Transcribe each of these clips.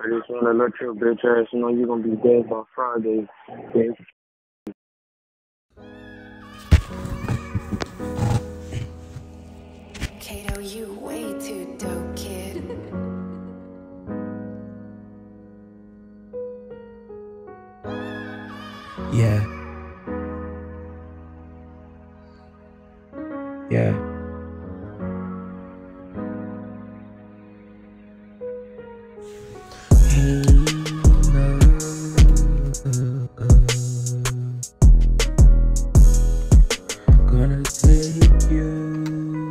I just want to let your bitch ass know you're going to be dead by Friday, bitch. Kato, you way too dope, kid. Yeah. Yeah. Hey, gonna take you,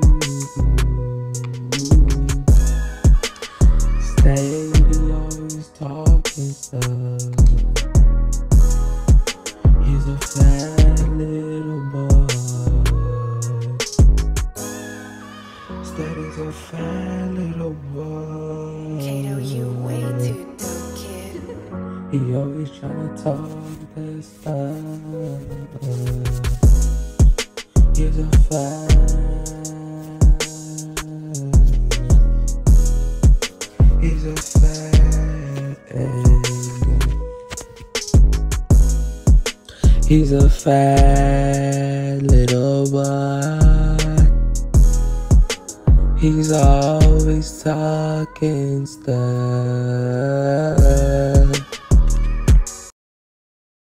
steady always talking stuff. He's a fat little boy. Steady's a fat little boy. Kato, you way too dope, kid. He always tryna talk that stuff. He's a fat. He's a fat. He's a fat little boy. He's always talking stuff.